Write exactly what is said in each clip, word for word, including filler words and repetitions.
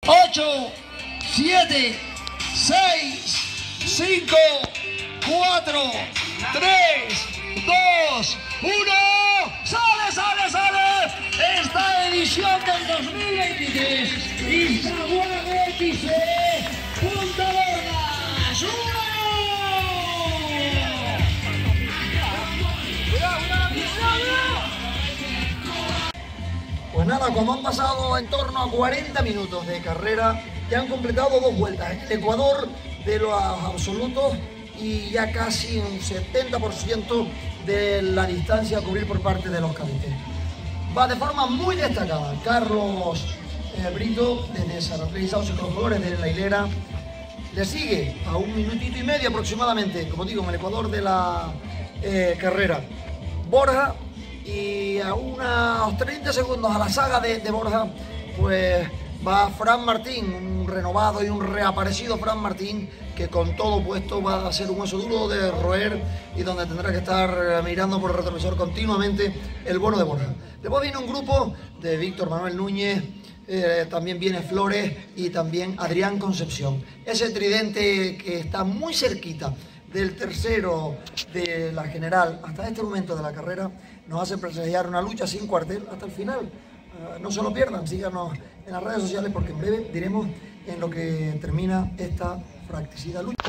ocho, siete, seis, cinco, cuatro, tres, dos, uno. ¡Sale, sale, sale! Esta edición del dos mil veintitrés. Instagram X C Punta Gordas. ¡Uno! Pues nada, como han pasado en torno a cuarenta minutos de carrera, ya han completado dos vueltas en el Ecuador de los absolutos y ya casi un setenta por ciento de la distancia a cubrir por parte de los cadetes. Va de forma muy destacada Carlos eh, Brito, desde Sarraplay-Sauce con Flores de la hilera. Le sigue a un minutito y medio aproximadamente, como digo, en el Ecuador de la eh, carrera, Borja. Y a unos treinta segundos a la saga de, de Borja, pues va Fran Martín, un renovado y un reaparecido Fran Martín, que con todo puesto va a ser un hueso duro de roer y donde tendrá que estar mirando por el retrovisor continuamente el bueno de Borja. Después viene un grupo de Víctor Manuel Núñez, eh, también viene Flores y también Adrián Concepción. Ese tridente que está muy cerquita del tercero de la general hasta este momento de la carrera nos hace presagiar una lucha sin cuartel hasta el final. Uh, no se lo pierdan, síganos en las redes sociales porque en breve diremos en lo que termina esta fratricida lucha.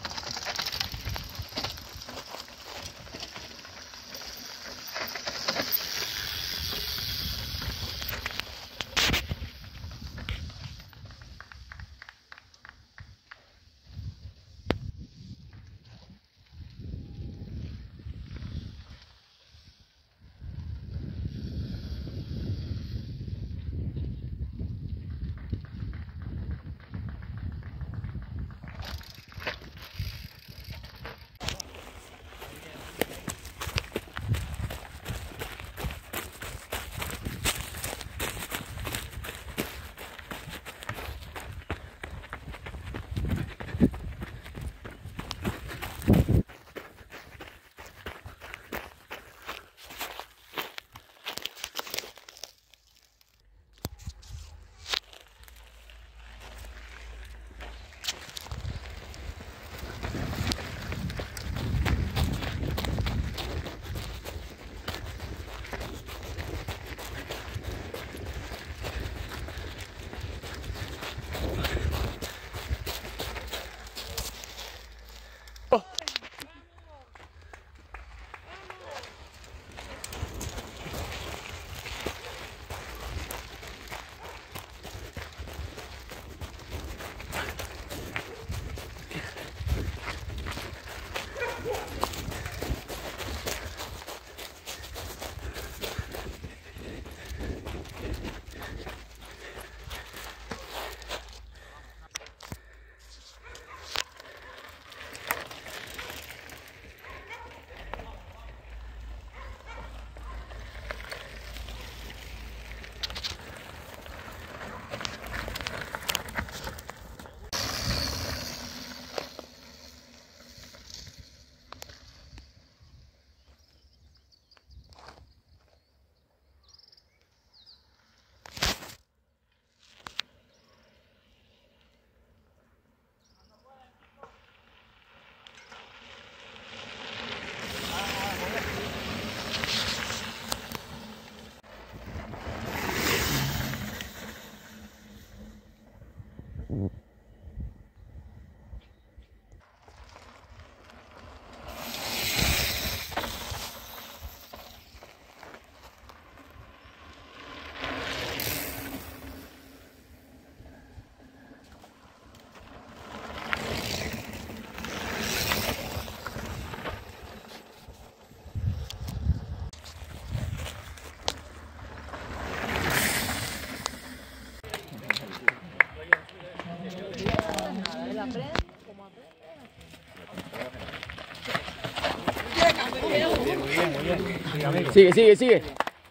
Sigue, sigue, sigue.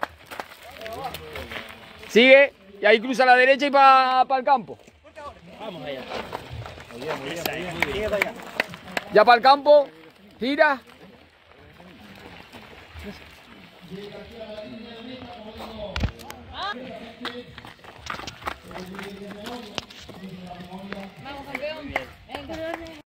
Sigue. Y ahí cruza a la derecha y para pa el campo. Vamos allá. Muy bien, muy bien, muy bien. Sigue para allá. Ya para el campo. Gira. Perdone.